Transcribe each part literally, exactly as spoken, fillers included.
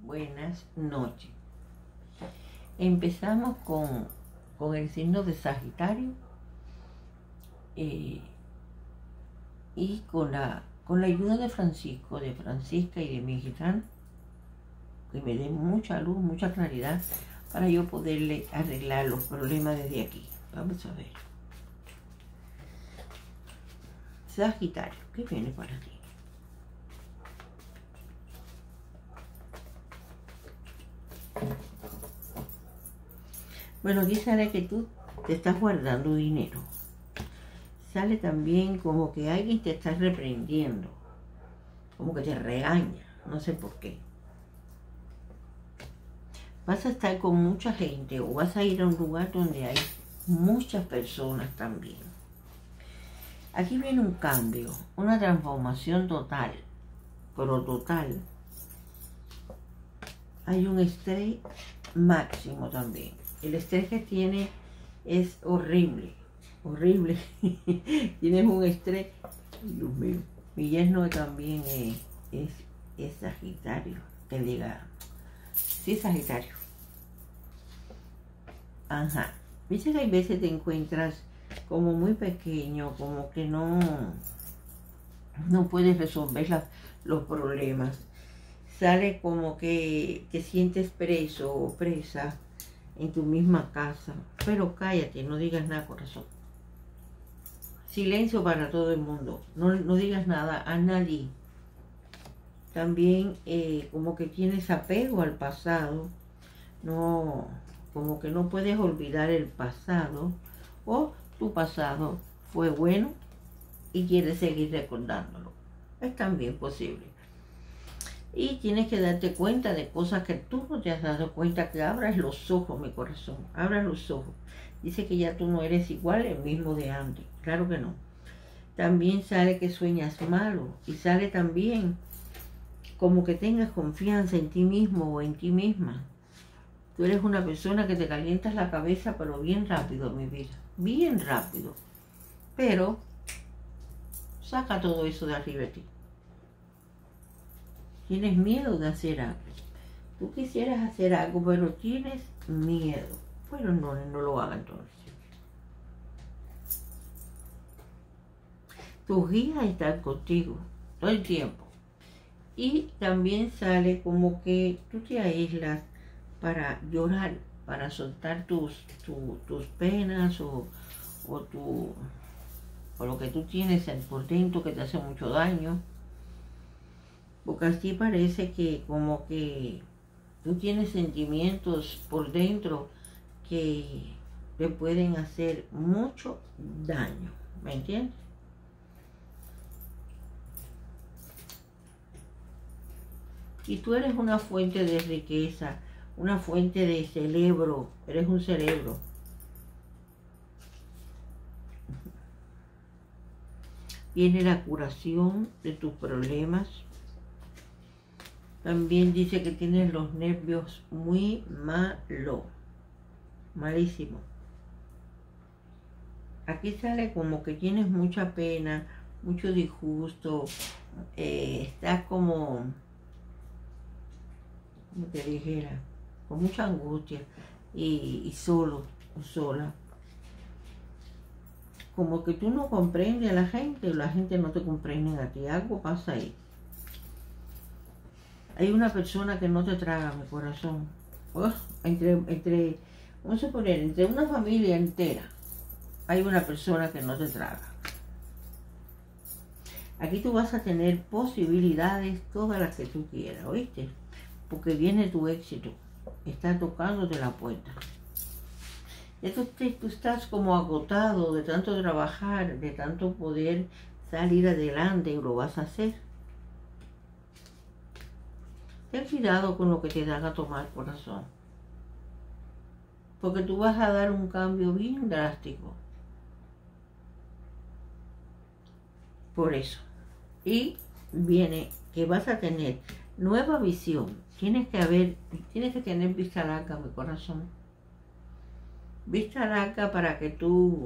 buenas noches. Empezamos con, con el signo de Sagitario eh, y con la, con la ayuda de Francisco, de Francisca y de mi gitano, que me den mucha luz, mucha claridad para yo poderle arreglar los problemas desde aquí. Vamos a ver. Sagitario, ¿qué viene para ti? Bueno, aquí sale que tú te estás guardando dinero. Sale también como que alguien te está reprendiendo, como que te regaña, no sé por qué. Vas a estar con mucha gente o vas a ir a un lugar donde hay muchas personas también. Aquí viene un cambio, una transformación total, pero total. Hay un estrés máximo también. El estrés que tiene es horrible, horrible. Tienes un estrés, Dios mío. Mi yerno también es, es, es Sagitario, que diga, sí, Sagitario. Ajá. Viste que hay veces te encuentras como muy pequeño, como que no, no puedes resolver la, los problemas. Sale como que te sientes preso o presa en tu misma casa. Pero cállate, no digas nada, corazón. Silencio para todo el mundo. No, no digas nada a nadie. También eh, como que tienes apego al pasado. No, como que no puedes olvidar el pasado. O tu pasado fue bueno y quieres seguir recordándolo. Es también posible. Y tienes que darte cuenta de cosas que tú no te has dado cuenta, que abras los ojos, mi corazón, abras los ojos. Dice que ya tú no eres igual el mismo de antes, claro que no. También sale que sueñas malo y sale también como que tengas confianza en ti mismo o en ti misma. Tú eres una persona que te calientas la cabeza, pero bien rápido, mi vida, bien rápido. Pero saca todo eso de arriba de ti. Tienes miedo de hacer algo. Tú quisieras hacer algo, pero tienes miedo. Bueno, no, no lo hagas entonces. Tus guías están contigo todo el tiempo. Y también sale como que tú te aíslas para llorar, para soltar tus, tu, tus penas o, o, tu, o lo que tú tienes por dentro que te hace mucho daño. Porque así parece que como que tú tienes sentimientos por dentro que te pueden hacer mucho daño, ¿me entiendes? Y tú eres una fuente de riqueza, una fuente de cerebro, eres un cerebro. Viene la curación de tus problemas. También dice que tienes los nervios muy malos, malísimo. Aquí sale como que tienes mucha pena, mucho disgusto, eh, estás como, como te dijera, con mucha angustia y, y solo, o sola. Como que tú no comprendes a la gente o la gente no te comprende a ti, algo pasa ahí. Hay una persona que no te traga, mi corazón. Oh, entre, entre, vamos a suponer, entre una familia entera, hay una persona que no te traga. Aquí tú vas a tener posibilidades, todas las que tú quieras, ¿oíste? Porque viene tu éxito, está tocándote la puerta. Ya tú, te, tú estás como agotado de tanto trabajar, de tanto poder salir adelante y lo vas a hacer. Ten cuidado con lo que te dan a tomar, corazón. Porque tú vas a dar un cambio bien drástico. Por eso. Y viene que vas a tener nueva visión. Tienes que haber, tienes que tener vista larga, mi corazón. Vista larga para que tú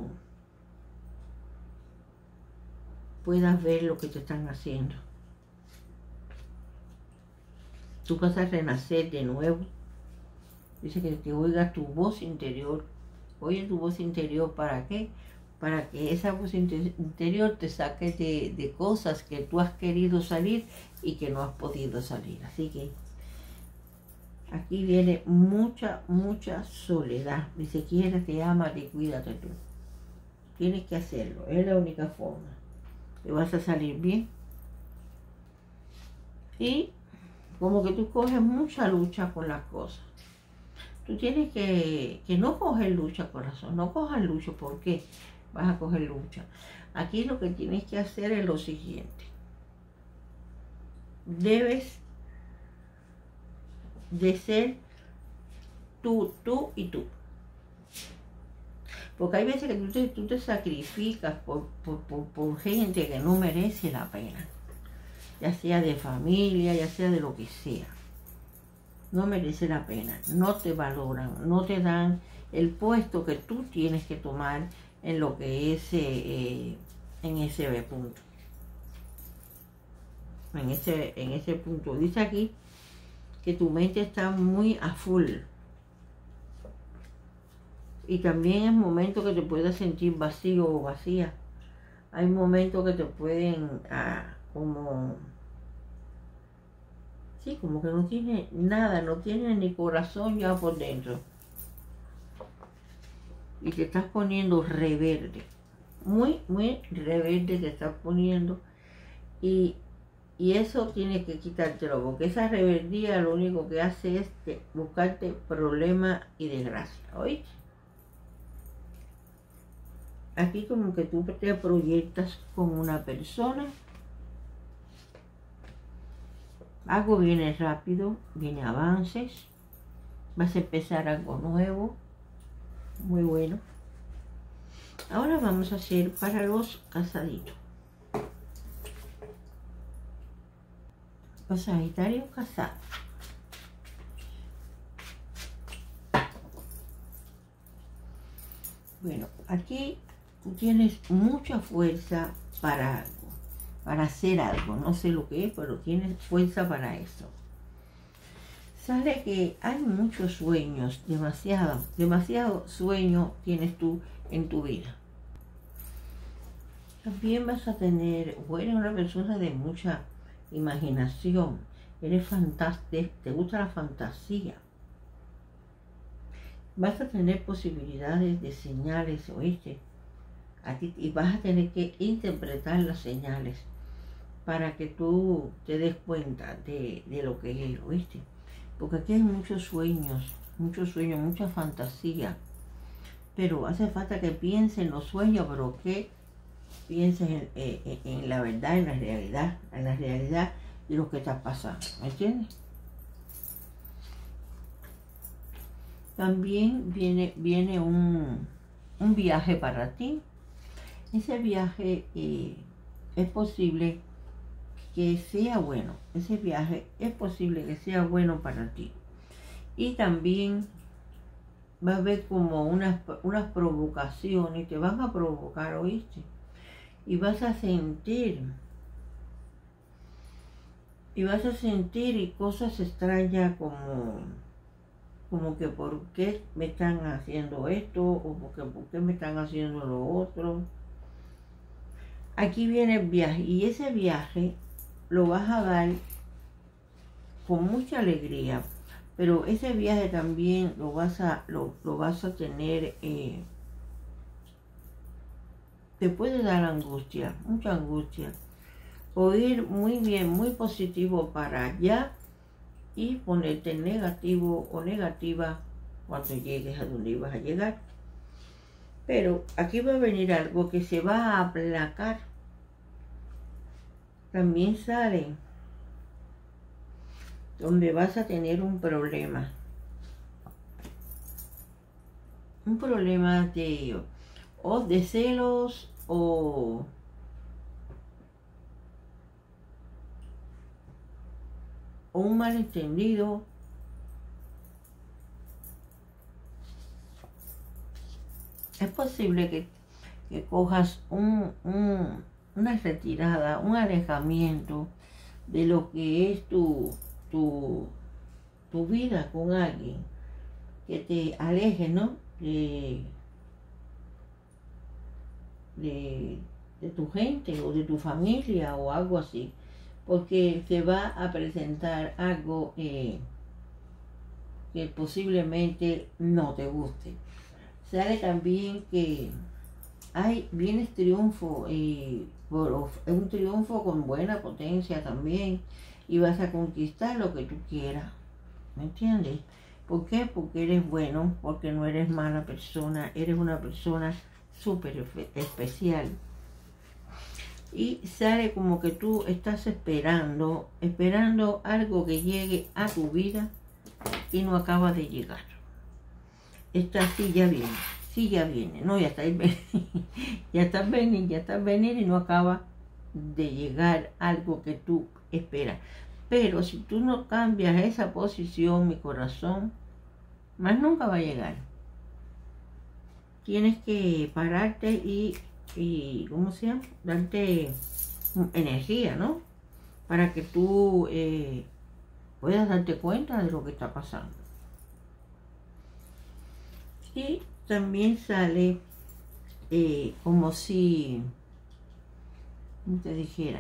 puedas ver lo que te están haciendo. Tú vas a renacer de nuevo. Dice que, que oigas tu voz interior. Oye tu voz interior, ¿para qué? Para que esa voz interior te saque de, de cosas que tú has querido salir y que no has podido salir. Así que aquí viene mucha, mucha soledad. Dice, quiérete, ámate y cuídate tú. Tienes que hacerlo. Es la única forma. Te vas a salir bien. Y como que tú coges mucha lucha con las cosas. Tú tienes que, que no coger lucha, corazón. No cojas lucha. ¿Por qué vas a coger lucha? Aquí lo que tienes que hacer es lo siguiente. Debes de ser tú, tú y tú. Porque hay veces que tú te, tú te sacrificas por, por, por, por gente que no merece la pena. Ya sea de familia, ya sea de lo que sea. No merece la pena. No te valoran, no te dan el puesto que tú tienes que tomar en lo que es eh, en ese punto. En ese, en ese punto. Dice aquí que tu mente está muy a full. Y también es momento que te puedas sentir vacío o vacía. Hay momentos que te pueden ah, como... Sí, como que no tiene nada, no tiene ni corazón ya por dentro. Y te estás poniendo reverde. Muy, muy reverde te estás poniendo. Y, y eso tienes que quitártelo, porque esa rebeldía lo único que hace es que buscarte problemas y desgracia. ¿Oíste? Aquí como que tú te proyectas con una persona. Algo viene rápido, viene avances. Vas a empezar algo nuevo. Muy bueno. Ahora vamos a hacer para los casaditos. Los sagitarios casados. Bueno, aquí tú tienes mucha fuerza para algo, para hacer algo. No sé lo que es, pero tienes fuerza para eso. Sale que hay muchos sueños, demasiado, demasiado sueño tienes tú en tu vida. También vas a tener, o eres una persona de mucha imaginación, eres fantástica, te gusta la fantasía. Vas a tener posibilidades de señales, ¿oíste? A ti, y vas a tener que interpretar las señales para que tú te des cuenta de, de lo que es, ¿oíste? Porque aquí hay muchos sueños, muchos sueños, mucha fantasía. Pero hace falta que pienses en los sueños, pero que pienses en, en, en la verdad, en la realidad, en la realidad de lo que está pasando, ¿me entiendes? También viene, viene un, un viaje para ti. Ese viaje eh, es posible que sea bueno. Ese viaje es posible que sea bueno para ti. Y también va a haber como unas, unas provocaciones, te van a provocar, ¿oíste? Y vas a sentir, y vas a sentir y cosas extrañas como, como que por qué me están haciendo esto, o porque, por qué me están haciendo lo otro. Aquí viene el viaje, y ese viaje lo vas a dar con mucha alegría, pero ese viaje también lo vas a, lo, lo vas a tener, eh, te puede dar angustia, mucha angustia, o ir muy bien, muy positivo para allá y ponerte negativo o negativa cuando llegues a donde ibas a llegar. Pero aquí va a venir algo que se va a aplacar. También sale donde vas a tener un problema. Un problema de, o de celos o, o un malentendido. Es posible que, que cojas un, un, una retirada, un alejamiento de lo que es tu, tu, tu vida con alguien que te aleje, ¿no? De, de, de tu gente o de tu familia o algo así, porque te va a presentar algo eh, que posiblemente no te guste. Sale también que hay, vienes triunfo, eh, por, un triunfo con buena potencia también, y vas a conquistar lo que tú quieras, ¿me entiendes? ¿Por qué? Porque eres bueno, porque no eres mala persona, eres una persona súper especial. Y sale como que tú estás esperando, esperando algo que llegue a tu vida y no acaba de llegar. Esta sí ya viene, sí ya viene, no, ya está ahí, ya está venir, ya está venir y no acaba de llegar algo que tú esperas. Pero si tú no cambias esa posición, mi corazón, más nunca va a llegar. Tienes que pararte y, y ¿cómo se llama? Darte energía, ¿no? Para que tú eh, puedas darte cuenta de lo que está pasando. Y también sale eh, como si, ¿cómo te dijera?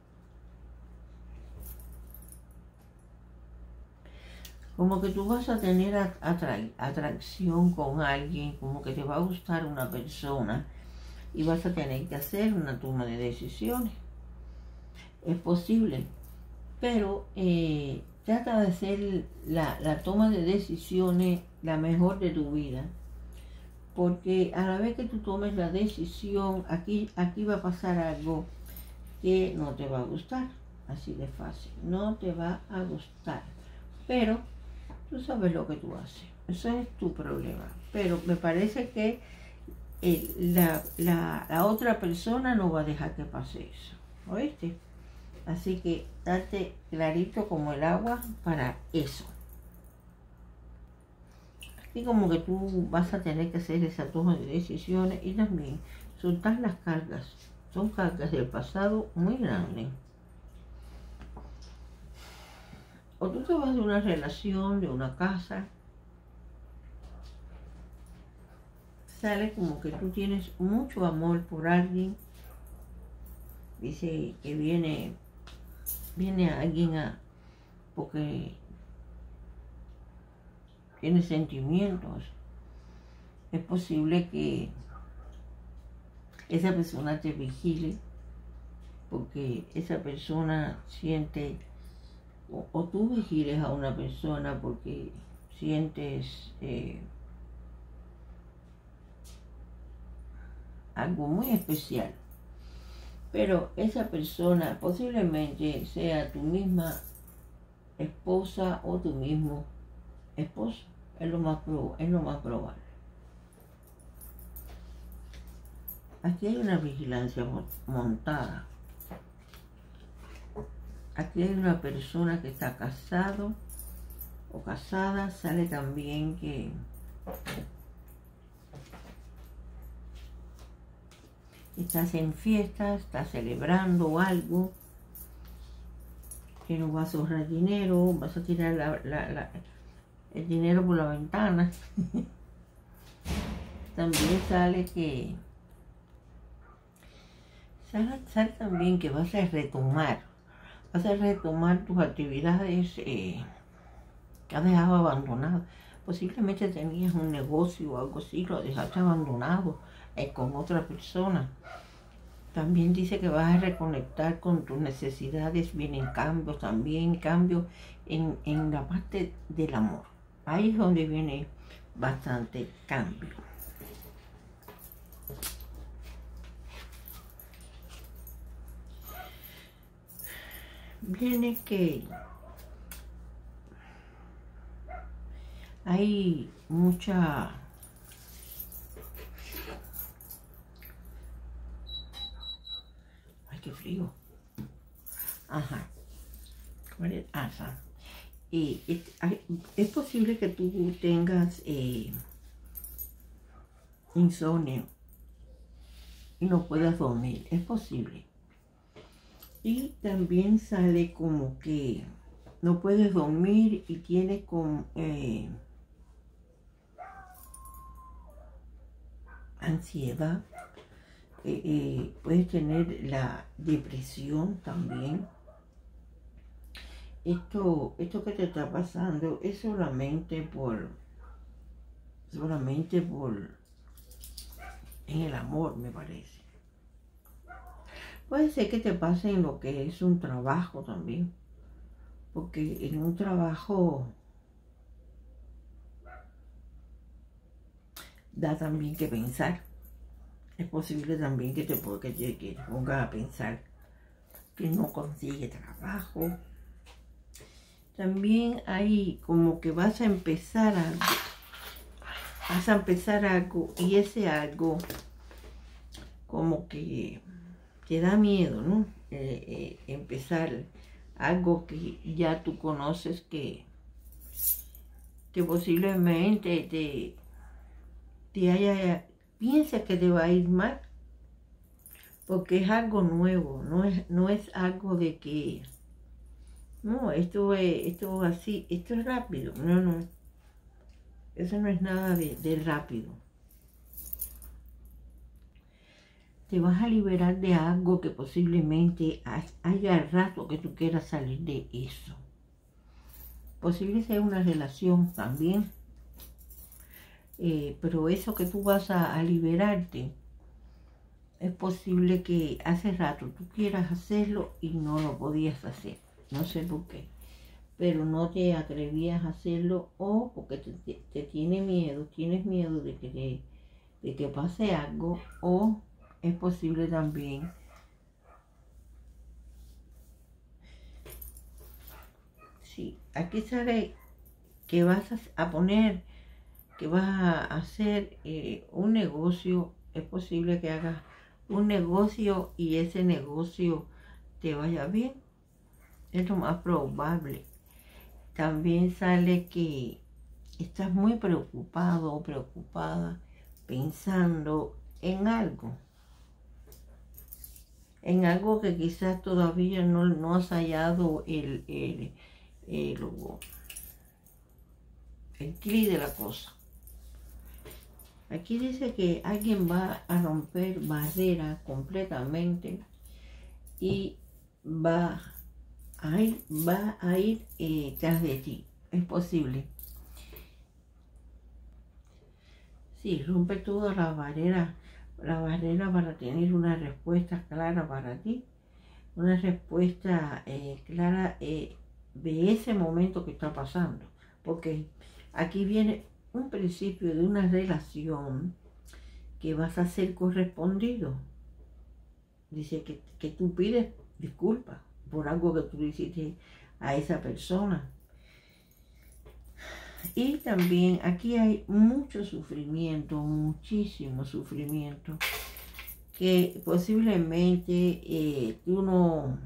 Como que tú vas a tener atra atracción con alguien, como que te va a gustar una persona y vas a tener que hacer una toma de decisiones. Es posible, pero eh, trata de hacer la, la toma de decisiones la mejor de tu vida, porque a la vez que tú tomes la decisión, aquí, aquí va a pasar algo que no te va a gustar, así de fácil, no te va a gustar, pero tú sabes lo que tú haces, eso es tu problema, pero me parece que eh, la, la, la otra persona no va a dejar que pase eso, ¿oíste? Así que date clarito como el agua para eso. Aquí como que tú vas a tener que hacer esa toma de decisiones y también soltar las cargas. Son cargas del pasado muy grandes. O tú te vas de una relación, de una casa, sale como que tú tienes mucho amor por alguien. Dice que viene, viene alguien a, porque tiene sentimientos. Es posible que esa persona te vigile, porque esa persona siente, o, o tú vigiles a una persona porque sientes eh, algo muy especial. Pero esa persona posiblemente sea tu misma esposa o tu mismo esposo. Es lo más, es lo más probable. Aquí hay una vigilancia montada. Aquí hay una persona que está casado o casada. Sale también que estás en fiesta, estás celebrando algo, que no vas a ahorrar dinero, vas a tirar la, la, la, el dinero por la ventana. También sale que sale, sale también que vas a retomar, vas a retomar tus actividades eh, que has dejado abandonado. Posiblemente tenías un negocio o algo así, lo dejaste abandonado eh, con otra persona. También dice que vas a reconectar con tus necesidades, vienen cambios también, cambios en, en la parte del amor. Ahí es donde viene bastante cambio. Viene que hay mucha ay, qué frío. Ajá. Ajá. Y es, es posible que tú tengas eh, insomnio y no puedas dormir. Es posible. Y también sale como que no puedes dormir y tienes con eh, ansiedad. Eh, eh, puedes tener la depresión también. Esto, esto que te está pasando es solamente por, solamente por, en el amor, me parece. Puede ser que te pase en lo que es un trabajo también, porque en un trabajo da también que pensar. Es posible también que te, que te, que te pongas a pensar que no consigue trabajo. También hay como que vas a empezar algo, vas a empezar algo y ese algo como que te da miedo, ¿no? Eh, eh, empezar algo que ya tú conoces que, que posiblemente te, te haya, piensa que te va a ir mal, porque es algo nuevo, no es, no es algo de que, no, esto es, esto así, esto es rápido, no, no, eso no es nada de, de rápido. Te vas a liberar de algo que posiblemente haya rato que tú quieras salir de eso. Posible sea una relación también. Eh, pero eso que tú vas a, a liberarte, es posible que hace rato tú quieras hacerlo y no lo podías hacer. No sé por qué. Pero no te atrevías a hacerlo o porque te, te, te tiene miedo, tienes miedo de que, te, de que pase algo, o es posible también sí, aquí sale que vas a poner, que vas a hacer eh, un negocio. Es posible que hagas un negocio y ese negocio te vaya bien, es lo más probable. También sale que estás muy preocupado o preocupada pensando en algo, en algo que quizás todavía no, no has hallado el, el, el, el clic de la cosa. Aquí dice que alguien va a romper barreras completamente y va a ir, va a ir eh, tras de ti. Es posible. Sí, rompe toda la barrera, la barrera para tener una respuesta clara para ti. Una respuesta eh, clara eh, de ese momento que está pasando. Porque aquí viene un principio de una relación que vas a ser correspondido. Dice que, que tú pides disculpas por algo que tú le hiciste a esa persona. Y también aquí hay mucho sufrimiento, muchísimo sufrimiento, que posiblemente eh, tú no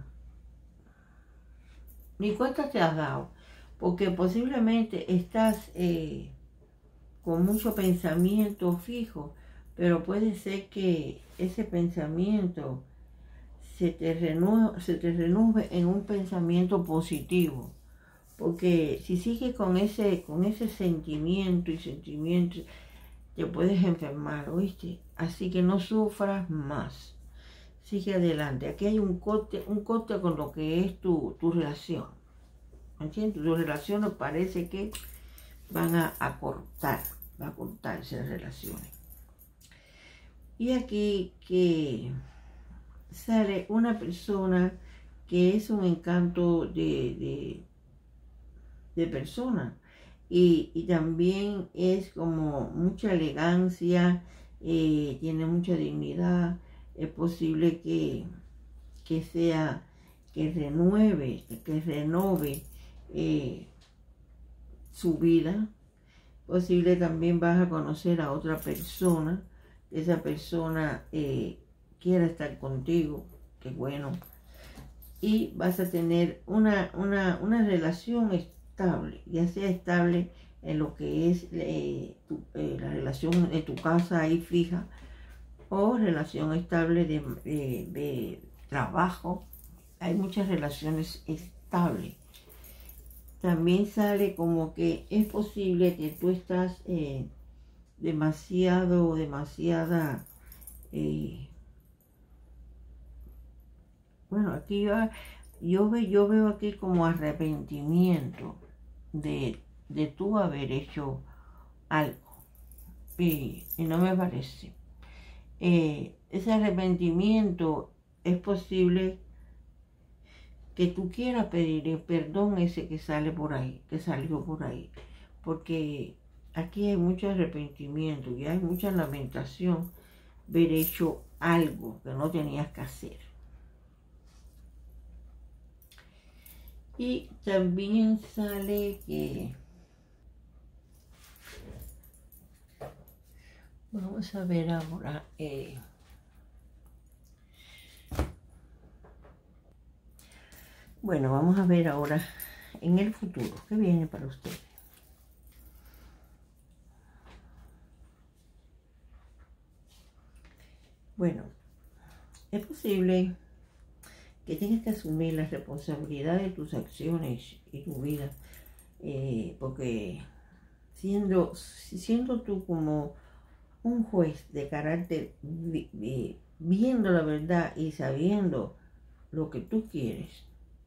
ni cuenta te has dado, porque posiblemente estás eh, con mucho pensamiento fijo, pero puede ser que ese pensamiento se te renueve, se te renueve en un pensamiento positivo. Porque si sigues con ese, con ese sentimiento y sentimiento, te puedes enfermar, ¿oíste? Así que no sufras más. Sigue adelante. Aquí hay un corte, un corte con lo que es tu, tu relación. ¿Entiendes? Tus relaciones parece que van a, a cortar, va a cortarse las relaciones. Y aquí que sale una persona que es un encanto de... de de persona y, y también es como mucha elegancia, eh, tiene mucha dignidad. Es posible que, que sea, que renueve, que renove eh, su vida. Posible también vas a conocer a otra persona, esa persona eh, quiera estar contigo, qué bueno, y vas a tener una, una, una relación estable, ya sea estable en lo que es eh, tu, eh, la relación de tu casa ahí fija, o relación estable de, de, de trabajo. Hay muchas relaciones estables también sale como que es posible que tú estás eh, demasiado, demasiada, eh, bueno, aquí yo, yo, ve, yo veo aquí como arrepentimiento de, de tú haber hecho algo, y, y no me parece. Eh, ese arrepentimiento es posible que tú quieras pedir el perdón ese que sale por ahí, que salió por ahí, porque aquí hay mucho arrepentimiento y hay mucha lamentación de haber hecho algo que no tenías que hacer. Y también sale que, vamos a ver ahora, eh, bueno, vamos a ver ahora en el futuro, ¿qué viene para ustedes? Bueno, es posible que tengas que asumir la responsabilidad de tus acciones y tu vida, eh, porque siendo, siendo tú como un juez de carácter, vi, vi, viendo la verdad y sabiendo lo que tú quieres,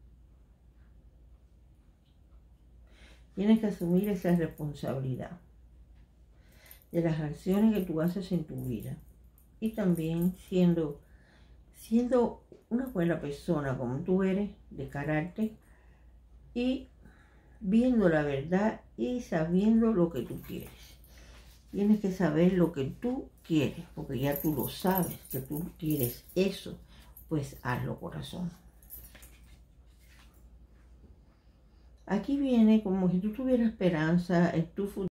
tienes que asumir esa responsabilidad de las acciones que tú haces en tu vida. Y también siendo, siendo una buena persona como tú eres, de carácter, y viendo la verdad y sabiendo lo que tú quieres. Tienes que saber lo que tú quieres, porque ya tú lo sabes, que tú quieres eso, pues hazlo, corazón. Aquí viene como si tú tuvieras esperanza en tu futuro.